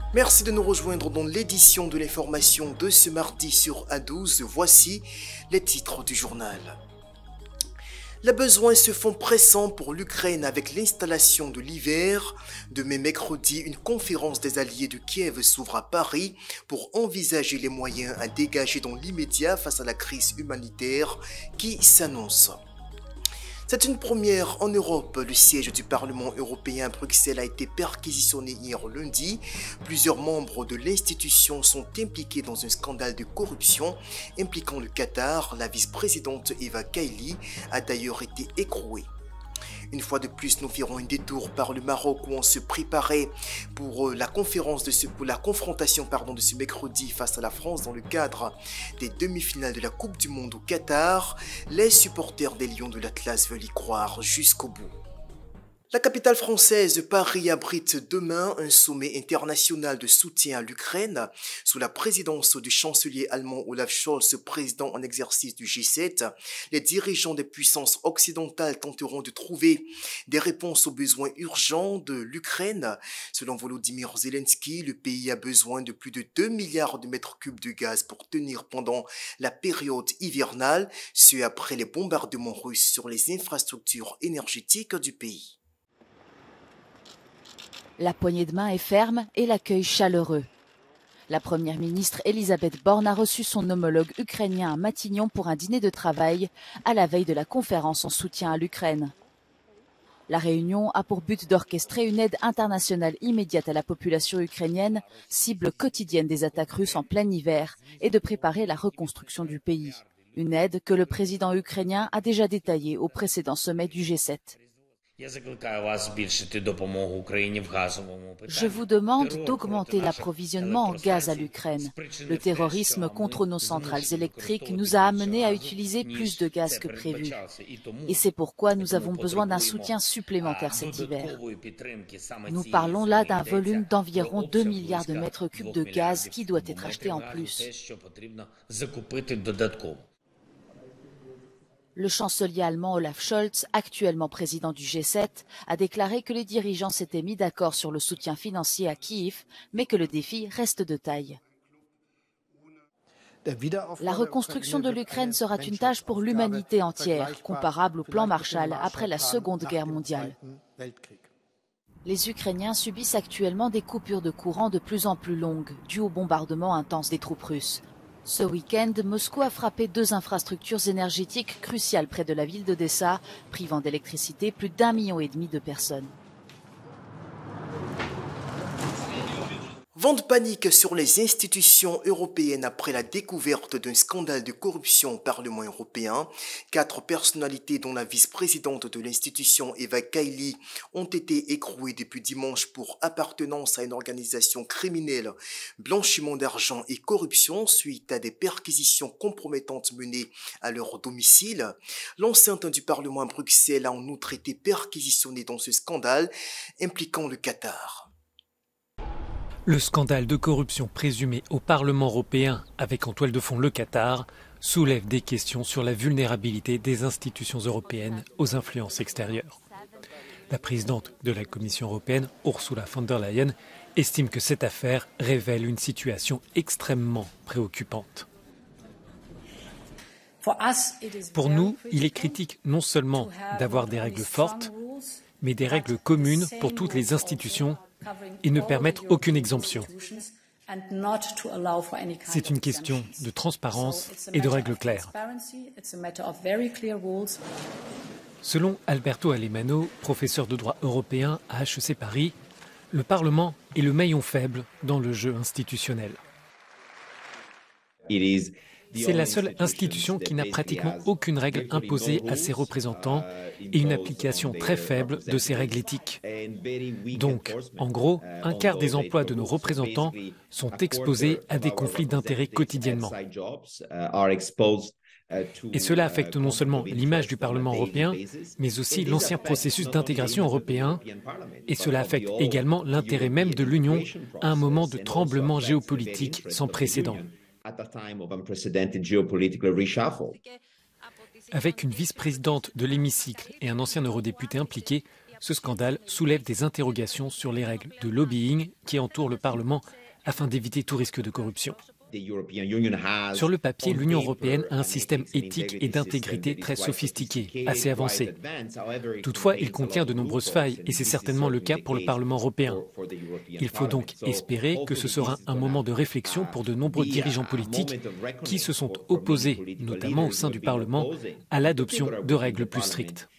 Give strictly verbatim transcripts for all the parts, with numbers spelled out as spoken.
Merci de nous rejoindre dans l'édition de l'information de ce mardi sur A douze. Voici les titres du journal. Les besoins se font pressants pour l'Ukraine avec l'installation de l'hiver. Demain mercredi, une conférence des alliés de Kiev s'ouvre à Paris pour envisager les moyens à dégager dans l'immédiat face à la crise humanitaire qui s'annonce. C'est une première en Europe. Le siège du Parlement européen à Bruxelles a été perquisitionné hier lundi. Plusieurs membres de l'institution sont impliqués dans un scandale de corruption impliquant le Qatar. La vice-présidente Eva Kaili a d'ailleurs été écrouée. Une fois de plus, nous verrons un détour par le Maroc où on se préparait pour la conférence de ce, pour la confrontation pardon, de ce mercredi face à la France dans le cadre des demi-finales de la Coupe du Monde au Qatar. Les supporters des Lions de l'Atlas veulent y croire jusqu'au bout. La capitale française, Paris, abrite demain un sommet international de soutien à l'Ukraine sous la présidence du chancelier allemand Olaf Scholz, président en exercice du G sept. Les dirigeants des puissances occidentales tenteront de trouver des réponses aux besoins urgents de l'Ukraine. Selon Volodymyr Zelensky, le pays a besoin de plus de deux milliards de mètres cubes de gaz pour tenir pendant la période hivernale, ce après les bombardements russes sur les infrastructures énergétiques du pays. La poignée de main est ferme et l'accueil chaleureux. La première ministre Elisabeth Borne a reçu son homologue ukrainien à Matignon pour un dîner de travail à la veille de la conférence en soutien à l'Ukraine. La réunion a pour but d'orchestrer une aide internationale immédiate à la population ukrainienne, cible quotidienne des attaques russes en plein hiver, et de préparer la reconstruction du pays. Une aide que le président ukrainien a déjà détaillée au précédent sommet du G sept. Je vous demande d'augmenter l'approvisionnement en gaz à l'Ukraine. Le terrorisme contre nos centrales électriques nous a amenés à utiliser plus de gaz que prévu. Et c'est pourquoi nous avons besoin d'un soutien supplémentaire cet hiver. Nous parlons là d'un volume d'environ deux milliards de mètres cubes de gaz qui doit être acheté en plus. Le chancelier allemand Olaf Scholz, actuellement président du G sept, a déclaré que les dirigeants s'étaient mis d'accord sur le soutien financier à Kiev, mais que le défi reste de taille. La reconstruction de l'Ukraine sera une tâche pour l'humanité entière, comparable au plan Marshall après la Seconde Guerre mondiale. Les Ukrainiens subissent actuellement des coupures de courant de plus en plus longues, dues au bombardement intense des troupes russes. Ce week-end, Moscou a frappé deux infrastructures énergétiques cruciales près de la ville d'Odessa, privant d'électricité plus d'un million et demi de personnes. Vent de panique sur les institutions européennes après la découverte d'un scandale de corruption au Parlement européen. Quatre personnalités, dont la vice-présidente de l'institution Eva Kaili, ont été écrouées depuis dimanche pour appartenance à une organisation criminelle, blanchiment d'argent et corruption suite à des perquisitions compromettantes menées à leur domicile. L'enceinte du Parlement à Bruxelles a en outre été perquisitionnée dans ce scandale impliquant le Qatar. Le scandale de corruption présumé au Parlement européen, avec en toile de fond le Qatar, soulève des questions sur la vulnérabilité des institutions européennes aux influences extérieures. La présidente de la Commission européenne, Ursula von der Leyen, estime que cette affaire révèle une situation extrêmement préoccupante. Pour nous, il est critique non seulement d'avoir des règles fortes, mais des règles communes pour toutes les institutions et ne permettre aucune exemption. C'est une question de transparence et de règles claires. Selon Alberto Alemano, professeur de droit européen à H E C Paris, le Parlement est le maillon faible dans le jeu institutionnel. C'est la seule institution qui n'a pratiquement aucune règle imposée à ses représentants et une application très faible de ses règles éthiques. Donc, en gros, un quart des emplois de nos représentants sont exposés à des conflits d'intérêts quotidiennement. Et cela affecte non seulement l'image du Parlement européen, mais aussi l'ancien processus d'intégration européen, et cela affecte également l'intérêt même de l'Union à un moment de tremblement géopolitique sans précédent. Avec une vice-présidente de l'hémicycle et un ancien eurodéputé impliqué, Ce scandale soulève des interrogations sur les règles de lobbying qui entourent le Parlement afin d'éviter tout risque de corruption. Sur le papier, l'Union européenne a un système éthique et d'intégrité très sophistiqué, assez avancé. Toutefois, il contient de nombreuses failles et c'est certainement le cas pour le Parlement européen. Il faut donc espérer que ce sera un moment de réflexion pour de nombreux dirigeants politiques qui se sont opposés, notamment au sein du Parlement, à l'adoption de règles plus strictes.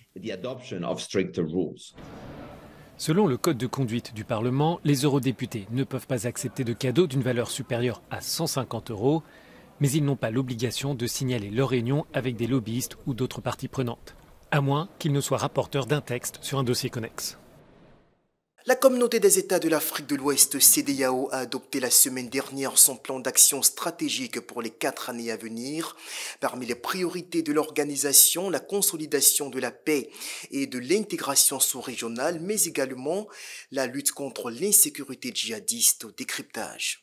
Selon le code de conduite du Parlement, les eurodéputés ne peuvent pas accepter de cadeaux d'une valeur supérieure à cent cinquante euros, mais ils n'ont pas l'obligation de signaler leur réunion avec des lobbyistes ou d'autres parties prenantes, à moins qu'ils ne soient rapporteurs d'un texte sur un dossier connexe. La communauté des États de l'Afrique de l'Ouest, C E D E A O, a adopté la semaine dernière son plan d'action stratégique pour les quatre années à venir. Parmi les priorités de l'organisation, la consolidation de la paix et de l'intégration sous-régionale, mais également la lutte contre l'insécurité djihadiste au décryptage.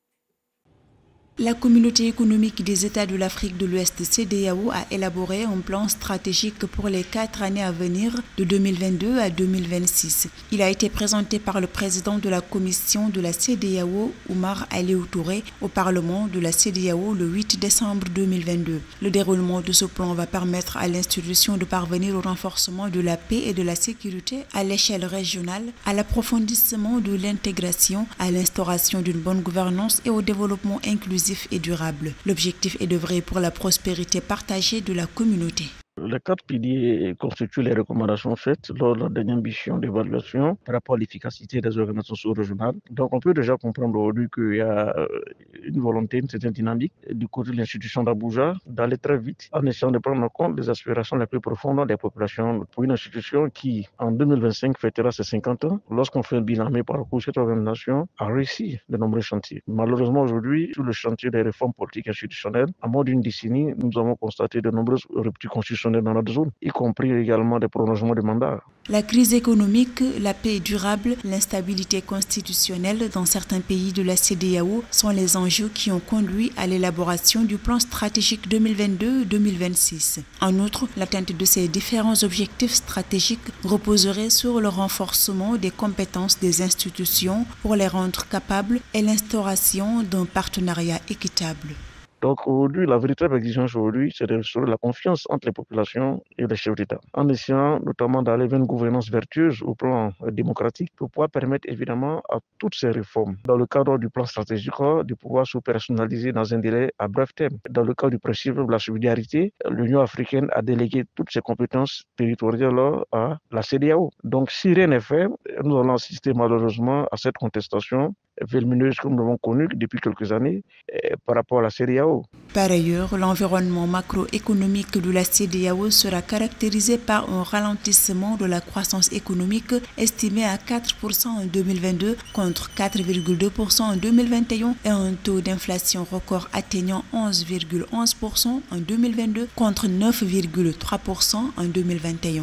La communauté économique des États de l'Afrique de l'Ouest, C E D E A O, a élaboré un plan stratégique pour les quatre années à venir de deux mille vingt-deux à deux mille vingt-six. Il a été présenté par le président de la commission de la C E D E A O, Oumar Aliou Touré, au Parlement de la C E D E A O le huit décembre deux mille vingt-deux. Le déroulement de ce plan va permettre à l'institution de parvenir au renforcement de la paix et de la sécurité à l'échelle régionale, à l'approfondissement de l'intégration, à l'instauration d'une bonne gouvernance et au développement inclusif et durable. L'objectif est d'œuvrer pour la prospérité partagée de la communauté. Les quatre piliers constituent les recommandations faites lors de la dernière mission d'évaluation par rapport à l'efficacité des organisations sous-régionales. Donc on peut déjà comprendre aujourd'hui qu'il y a une volonté, une certaine dynamique du côté de l'institution d'Abuja d'aller très vite en essayant de prendre en compte les aspirations les plus profondes des populations pour une institution qui, en deux mille vingt-cinq, fêtera ses cinquante ans. Lorsqu'on fait un bilan par rapport, cette organisation a réussi de nombreux chantiers. Malheureusement aujourd'hui, sur le chantier des réformes politiques institutionnelles, en moins d'une décennie, nous avons constaté de nombreuses ruptures constitutionnelles dans notre zone, y compris également des prolongements de mandats. La crise économique, la paix durable, l'instabilité constitutionnelle dans certains pays de la C E D E A O sont les enjeux qui ont conduit à l'élaboration du plan stratégique deux mille vingt-deux deux mille vingt-six. En outre, l'atteinte de ces différents objectifs stratégiques reposerait sur le renforcement des compétences des institutions pour les rendre capables et l'instauration d'un partenariat équitable. Donc aujourd'hui, la véritable exigence aujourd'hui, c'est de restaurer la confiance entre les populations et les chefs d'État, en essayant notamment d'aller vers une gouvernance vertueuse au plan démocratique pour pouvoir permettre évidemment à toutes ces réformes, dans le cadre du plan stratégique, de pouvoir s'opérationnaliser dans un délai à bref terme. Dans le cadre du principe de la solidarité, l'Union africaine a délégué toutes ses compétences territoriales à la C E D E A O. Donc si rien n'est fait, nous allons assister malheureusement à cette contestation vermineuse que nous avons connue depuis quelques années eh, par rapport à la C E D E A O. Par ailleurs, l'environnement macroéconomique de la C E D E A O sera caractérisé par un ralentissement de la croissance économique estimé à quatre pour cent en deux mille vingt-deux contre quatre virgule deux pour cent en deux mille vingt et un et un taux d'inflation record atteignant onze virgule onze pour cent en deux mille vingt-deux contre neuf virgule trois pour cent en deux mille vingt et un.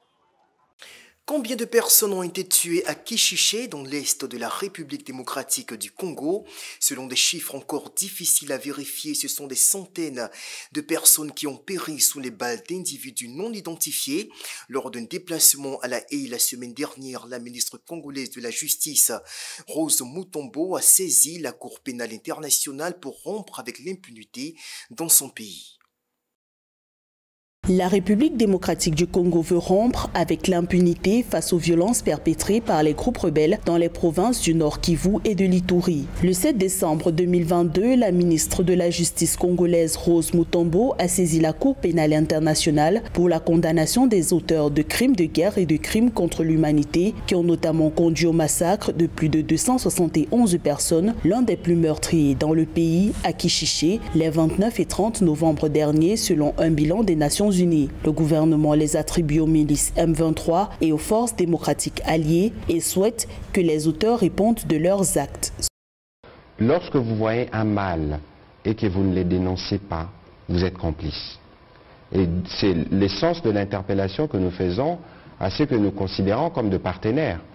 Combien de personnes ont été tuées à Kishiché, dans l'est de la République démocratique du Congo? Selon des chiffres encore difficiles à vérifier, ce sont des centaines de personnes qui ont péri sous les balles d'individus non identifiés. Lors d'un déplacement à La Haye la semaine dernière, la ministre congolaise de la Justice, Rose Mutombo, a saisi la Cour pénale internationale pour rompre avec l'impunité dans son pays. La République démocratique du Congo veut rompre avec l'impunité face aux violences perpétrées par les groupes rebelles dans les provinces du Nord Kivu et de l'Ituri. Le sept décembre deux mille vingt-deux, la ministre de la Justice congolaise Rose Mutombo a saisi la Cour pénale internationale pour la condamnation des auteurs de crimes de guerre et de crimes contre l'humanité qui ont notamment conduit au massacre de plus de deux cent soixante et onze personnes, l'un des plus meurtriers dans le pays, à Kishiché, les vingt-neuf et trente novembre dernier, selon un bilan des Nations Unies. Le gouvernement les attribue aux milices M vingt-trois et aux forces démocratiques alliées et souhaite que les auteurs répondent de leurs actes. Lorsque vous voyez un mal et que vous ne les dénoncez pas, vous êtes complice. Et c'est l'essence de l'interpellation que nous faisons à ceux que nous considérons comme de partenaires.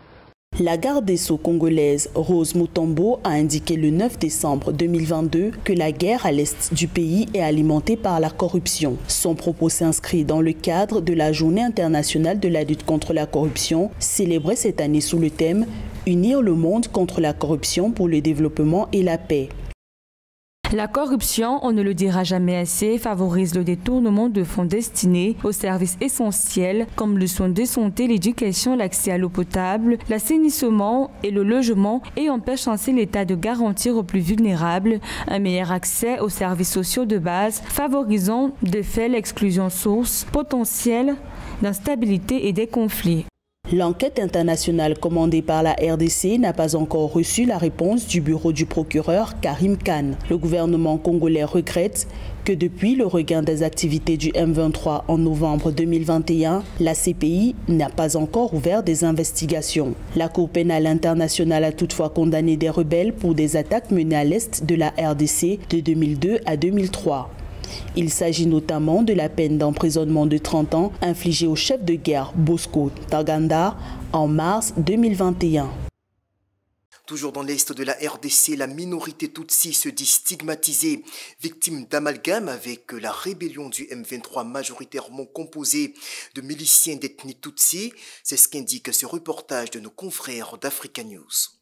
La garde des Sceaux congolaise Rose Mutombo a indiqué le neuf décembre deux mille vingt-deux que la guerre à l'est du pays est alimentée par la corruption. Son propos s'inscrit dans le cadre de la Journée internationale de la lutte contre la corruption, célébrée cette année sous le thème « Unir le monde contre la corruption pour le développement et la paix ». La corruption, on ne le dira jamais assez, favorise le détournement de fonds destinés aux services essentiels comme le soin de santé, l'éducation, l'accès à l'eau potable, l'assainissement et le logement et empêche ainsi l'État de garantir aux plus vulnérables un meilleur accès aux services sociaux de base, favorisant de fait l'exclusion source potentielle d'instabilité et des conflits. L'enquête internationale commandée par la R D C n'a pas encore reçu la réponse du bureau du procureur Karim Khan. Le gouvernement congolais regrette que depuis le regain des activités du M vingt-trois en novembre deux mille vingt et un, la C P I n'a pas encore ouvert des investigations. La Cour pénale internationale a toutefois condamné des rebelles pour des attaques menées à l'est de la R D C de deux mille deux à deux mille trois. Il s'agit notamment de la peine d'emprisonnement de trente ans infligée au chef de guerre Bosco Ntaganda en mars deux mille vingt et un. Toujours dans l'est de la R D C, la minorité Tutsi se dit stigmatisée, victime d'amalgame avec la rébellion du M vingt-trois majoritairement composée de miliciens d'ethnie Tutsi. C'est ce qu'indique ce reportage de nos confrères d'Africa News.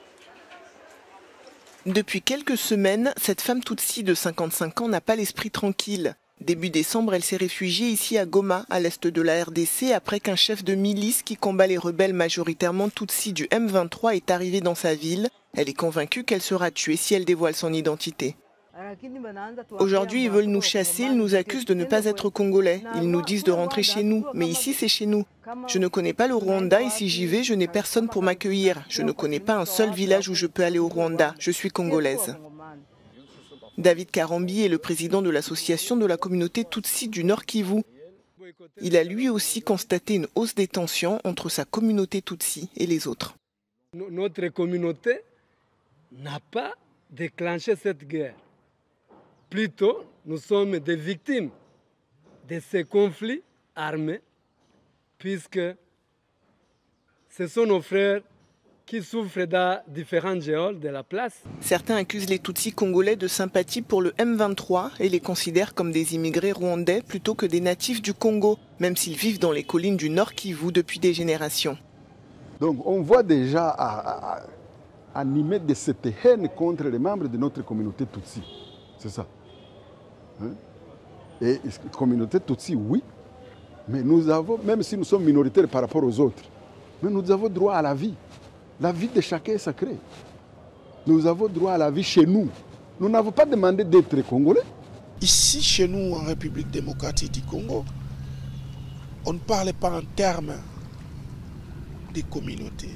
Depuis quelques semaines, cette femme Tutsi de cinquante-cinq ans n'a pas l'esprit tranquille. Début décembre, elle s'est réfugiée ici à Goma, à l'est de la R D C, après qu'un chef de milice qui combat les rebelles majoritairement Tutsi du M vingt-trois est arrivé dans sa ville. Elle est convaincue qu'elle sera tuée si elle dévoile son identité. Aujourd'hui, ils veulent nous chasser, ils nous accusent de ne pas être congolais. Ils nous disent de rentrer chez nous, mais ici c'est chez nous. Je ne connais pas le Rwanda et si j'y vais, je n'ai personne pour m'accueillir. Je ne connais pas un seul village où je peux aller au Rwanda. Je suis congolaise. David Karambi est le président de l'association de la communauté Tutsi du Nord Kivu. Il a lui aussi constaté une hausse des tensions entre sa communauté Tutsi et les autres. Notre communauté n'a pas déclenché cette guerre. Plutôt, nous sommes des victimes de ces conflits armés, puisque ce sont nos frères qui souffrent dans différents géoles de la place. Certains accusent les Tutsis congolais de sympathie pour le M vingt-trois et les considèrent comme des immigrés rwandais plutôt que des natifs du Congo, même s'ils vivent dans les collines du Nord Kivu depuis des générations. Donc on voit déjà à, à, animer de cette haine contre les membres de notre communauté Tutsi. C'est ça. Hein? Et la communauté Tutsi, oui, mais nous avons, même si nous sommes minoritaires par rapport aux autres, mais nous avons droit à la vie. La vie de chacun est sacrée. Nous avons droit à la vie chez nous. Nous n'avons pas demandé d'être congolais. Ici, chez nous, en République démocratique du Congo, on ne parle pas en termes de communauté.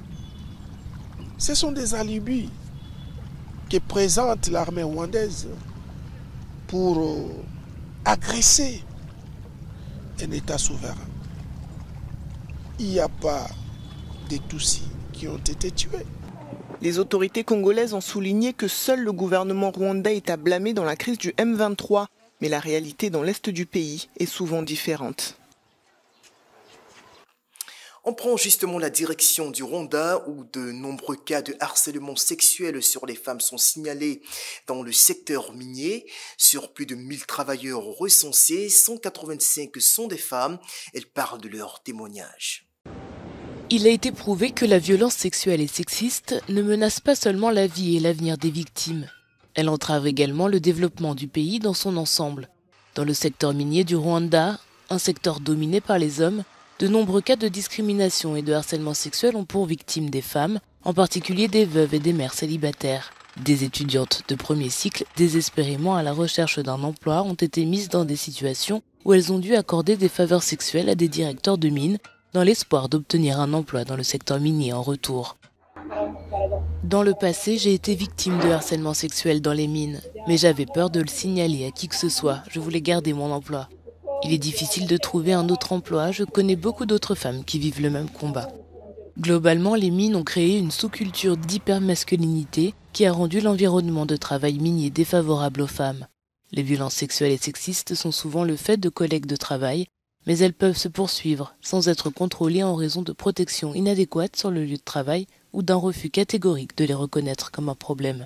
Ce sont des alibis que présente l'armée rwandaise pour euh, agresser un État souverain. Il n'y a pas de Tutsis qui ont été tués. Les autorités congolaises ont souligné que seul le gouvernement rwandais est à blâmer dans la crise du M vingt-trois, mais la réalité dans l'est du pays est souvent différente. On prend justement la direction du Rwanda où de nombreux cas de harcèlement sexuel sur les femmes sont signalés dans le secteur minier. Sur plus de mille travailleurs recensés, cent quatre-vingt-cinq sont des femmes. Elles parlent de leur témoignage. Il a été prouvé que la violence sexuelle et sexiste ne menace pas seulement la vie et l'avenir des victimes. Elle entrave également le développement du pays dans son ensemble. Dans le secteur minier du Rwanda, un secteur dominé par les hommes, de nombreux cas de discrimination et de harcèlement sexuel ont pour victimes des femmes, en particulier des veuves et des mères célibataires. Des étudiantes de premier cycle, désespérément à la recherche d'un emploi, ont été mises dans des situations où elles ont dû accorder des faveurs sexuelles à des directeurs de mines, dans l'espoir d'obtenir un emploi dans le secteur minier en retour. Dans le passé, j'ai été victime de harcèlement sexuel dans les mines, mais j'avais peur de le signaler à qui que ce soit, je voulais garder mon emploi. Il est difficile de trouver un autre emploi, je connais beaucoup d'autres femmes qui vivent le même combat. Globalement, les mines ont créé une sous-culture d'hypermasculinité qui a rendu l'environnement de travail minier défavorable aux femmes. Les violences sexuelles et sexistes sont souvent le fait de collègues de travail, Mais elles peuvent se poursuivre sans être contrôlées en raison de protections inadéquates sur le lieu de travail ou d'un refus catégorique de les reconnaître comme un problème.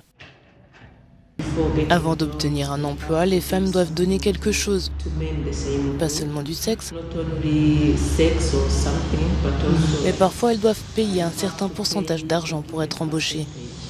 Avant d'obtenir un emploi, les femmes doivent donner quelque chose, pas seulement du sexe, mais parfois elles doivent payer un certain pourcentage d'argent pour être embauchées.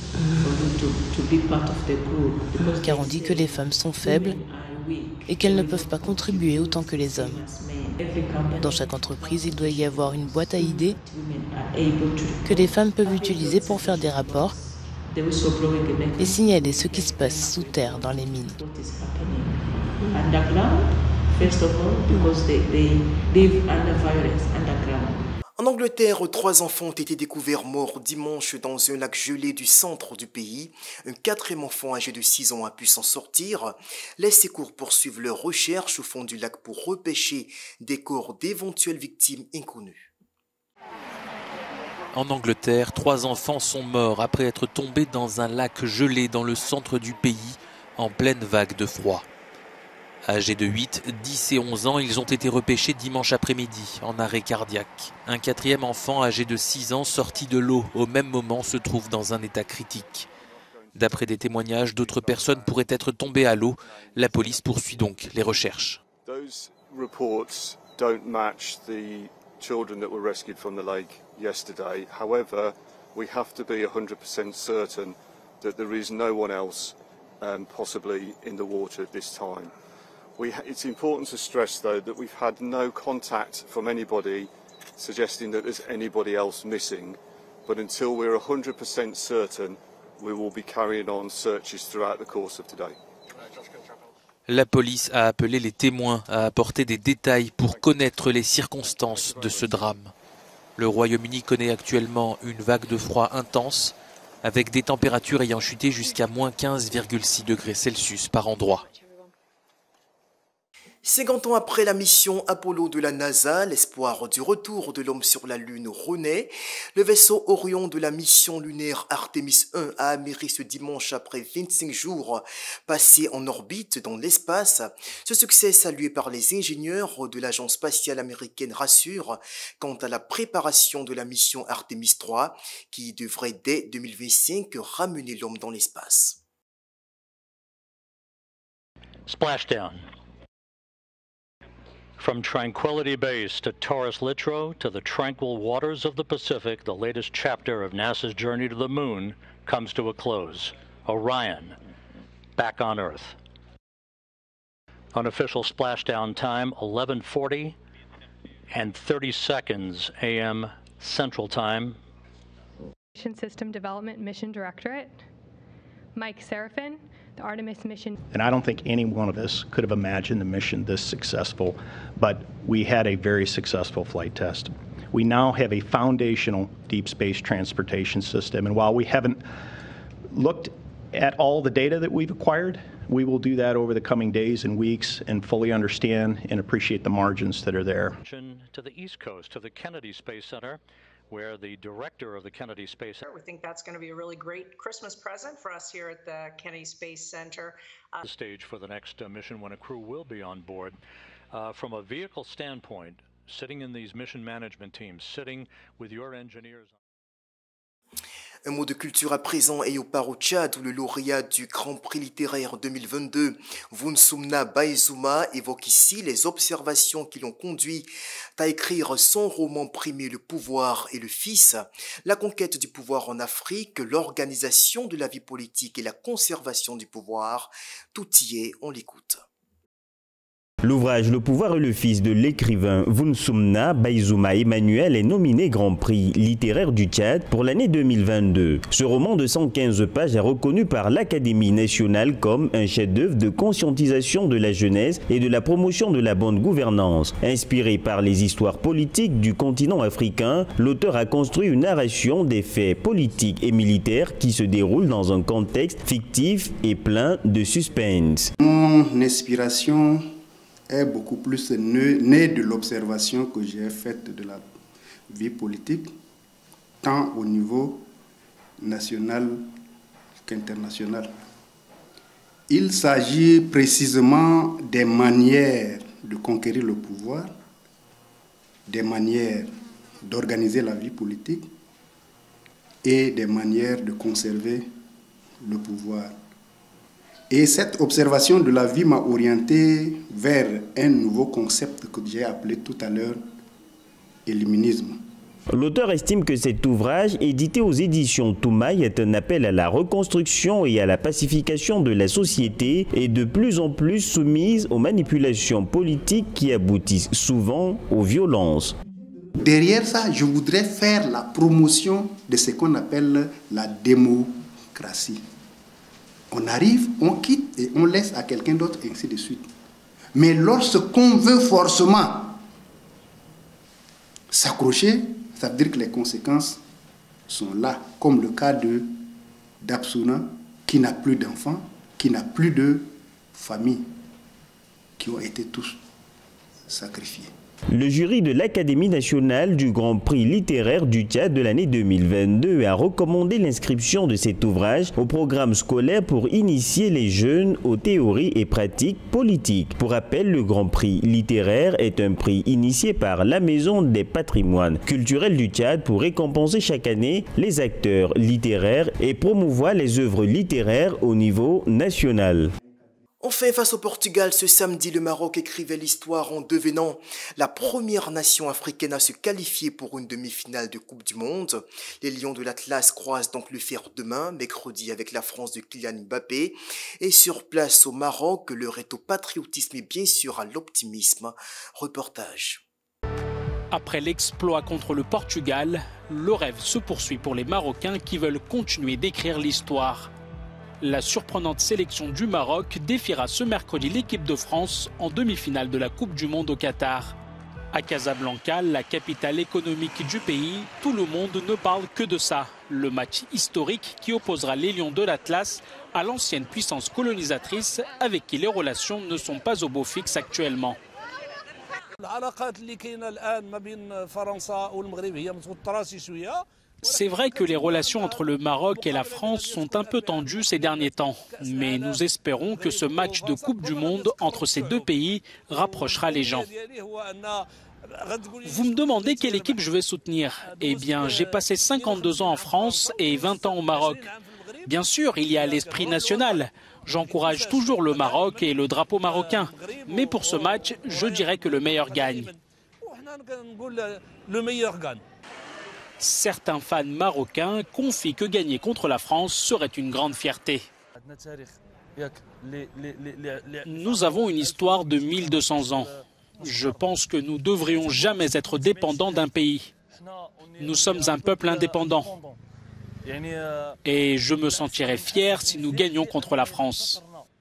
Car on dit que les femmes sont faibles et qu'elles ne peuvent pas contribuer autant que les hommes. Dans chaque entreprise, il doit y avoir une boîte à idées que les femmes peuvent utiliser pour faire des rapports et signaler ce qui se passe sous terre dans les mines. En Angleterre, trois enfants ont été découverts morts dimanche dans un lac gelé du centre du pays. Un quatrième enfant âgé de six ans a pu s'en sortir. Les secours poursuivent leurs recherches au fond du lac pour repêcher des corps d'éventuelles victimes inconnues. En Angleterre, trois enfants sont morts après être tombés dans un lac gelé dans le centre du pays en pleine vague de froid. Âgés de huit, dix et onze ans, ils ont été repêchés dimanche après-midi en arrêt cardiaque. Un quatrième enfant âgé de six ans sorti de l'eau au même moment se trouve dans un état critique. D'après des témoignages, d'autres personnes pourraient être tombées à l'eau. La police poursuit donc les recherches. Those reports don't match the children that were rescued from the lake yesterday. However, we have to be one hundred percent certain that there is no one else um, possibly in the water at this time. We, it's important to stress, though, that we've had no contact from anybody suggesting that there's anybody else missing. But until we're one hundred percent certain, we will be carrying on searches throughout the course of today. La police a appelé les témoins à apporter des détails pour connaître les circonstances de ce drame. Le Royaume-Uni connaît actuellement une vague de froid intense, avec des températures ayant chuté jusqu'à moins quinze virgule six degrés Celsius par endroit. cinquante ans après la mission Apollo de la NASA, l'espoir du retour de l'homme sur la Lune renaît. Le vaisseau Orion de la mission lunaire Artemis un a améri ce dimanche après vingt-cinq jours passés en orbite dans l'espace. Ce succès salué par les ingénieurs de l'agence spatiale américaine rassure quant à la préparation de la mission Artemis trois qui devrait dès deux mille vingt-cinq ramener l'homme dans l'espace. Splashdown. From Tranquility Base to Taurus Littrow to the tranquil waters of the Pacific, the latest chapter of NASA's journey to the moon comes to a close. Orion, back on Earth. Unofficial splashdown time, eleven forty and thirty seconds A M Central Time. Mission System Development Mission Directorate, Mike Serafin. The Artemis mission. And I don't think any one of us could have imagined the mission this successful, but we had a very successful flight test. We now have a foundational deep space transportation system, and while we haven't looked at all the data that we've acquired, we will do that over the coming days and weeks and fully understand and appreciate the margins that are there. To the East Coast, to the Kennedy Space Center, where the director of the Kennedy Space Center. We think that's going to be a really great Christmas present for us here at the Kennedy Space Center. Uh, the stage for the next uh, mission when a crew will be on board. Uh, from a vehicle standpoint, sitting in these mission management teams, sitting with your engineers. Un mot de culture à présent et au part au Tchad où le lauréat du Grand Prix littéraire deux mille vingt-deux, Vunsumna Baizuma, évoque ici les observations qui l'ont conduit à écrire son roman primé Le pouvoir et le fils, la conquête du pouvoir en Afrique, l'organisation de la vie politique et la conservation du pouvoir. Tout y est, on l'écoute. L'ouvrage Le pouvoir et le fils de l'écrivain Vunsumna Baizuma Emmanuel est nominé Grand Prix littéraire du Tchad pour l'année deux mille vingt-deux. Ce roman de cent quinze pages est reconnu par l'Académie nationale comme un chef-d'œuvre de conscientisation de la jeunesse et de la promotion de la bonne gouvernance. Inspiré par les histoires politiques du continent africain, l'auteur a construit une narration des faits politiques et militaires qui se déroulent dans un contexte fictif et plein de suspense. Mon inspiration est beaucoup plus née de l'observation que j'ai faite de la vie politique, tant au niveau national qu'international. Il s'agit précisément des manières de conquérir le pouvoir des manières d'organiser la vie politique et des manières de conserver le pouvoir. Et cette observation de la vie m'a orienté vers un nouveau concept que j'ai appelé tout à l'heure illuminisme. L'auteur estime que cet ouvrage, édité aux éditions Toumaï, est un appel à la reconstruction et à la pacification de la société et de plus en plus soumise aux manipulations politiques qui aboutissent souvent aux violences. Derrière ça, je voudrais faire la promotion de ce qu'on appelle la démocratie. On arrive, on quitte et on laisse à quelqu'un d'autre, et ainsi de suite. Mais lorsqu'on veut forcément s'accrocher, ça veut dire que les conséquences sont là, comme le cas de d'Absouna, qui n'a plus d'enfants, qui n'a plus de famille, qui ont été tous sacrifiés. Le jury de l'Académie nationale du Grand Prix littéraire du Tchad de l'année deux mille vingt-deux a recommandé l'inscription de cet ouvrage au programme scolaire pour initier les jeunes aux théories et pratiques politiques. Pour rappel, le Grand Prix littéraire est un prix initié par la Maison des patrimoines culturels du Tchad pour récompenser chaque année les acteurs littéraires et promouvoir les œuvres littéraires au niveau national. Enfin, face au Portugal, ce samedi, le Maroc écrivait l'histoire en devenant la première nation africaine à se qualifier pour une demi-finale de Coupe du Monde. Les Lions de l'Atlas croisent donc le fer demain, mercredi, avec la France de Kylian Mbappé. Et sur place au Maroc, l'heure est au patriotisme et bien sûr à l'optimisme. Reportage. Après l'exploit contre le Portugal, le rêve se poursuit pour les Marocains qui veulent continuer d'écrire l'histoire. La surprenante sélection du Maroc défiera ce mercredi l'équipe de France en demi-finale de la Coupe du Monde au Qatar. À Casablanca, la capitale économique du pays, tout le monde ne parle que de ça. Le match historique qui opposera les Lions de l'Atlas à l'ancienne puissance colonisatrice avec qui les relations ne sont pas au beau fixe actuellement. C'est vrai que les relations entre le Maroc et la France sont un peu tendues ces derniers temps, mais nous espérons que ce match de Coupe du Monde entre ces deux pays rapprochera les gens. Vous me demandez quelle équipe je vais soutenir? Eh bien, j'ai passé cinquante-deux ans en France et vingt ans au Maroc. Bien sûr, il y a l'esprit national. J'encourage toujours le Maroc et le drapeau marocain. Mais pour ce match, je dirais que le meilleur gagne. Le meilleur gagne. Certains fans marocains confient que gagner contre la France serait une grande fierté. Nous avons une histoire de mille deux cents ans. Je pense que nous ne devrions jamais être dépendants d'un pays. Nous sommes un peuple indépendant. Et je me sentirais fier si nous gagnions contre la France.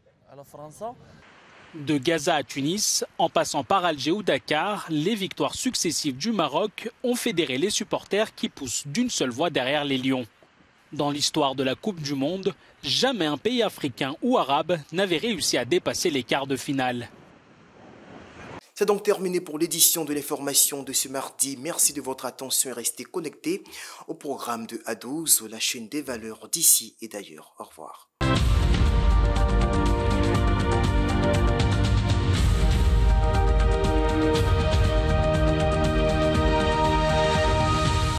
De Gaza à Tunis, en passant par Alger ou Dakar, les victoires successives du Maroc ont fédéré les supporters qui poussent d'une seule voix derrière les Lions. Dans l'histoire de la Coupe du Monde, jamais un pays africain ou arabe n'avait réussi à dépasser les quarts de finale. C'est donc terminé pour l'édition de l'information de ce mardi. Merci de votre attention et restez connectés au programme de A douze, la chaîne des valeurs d'ici et d'ailleurs. Au revoir.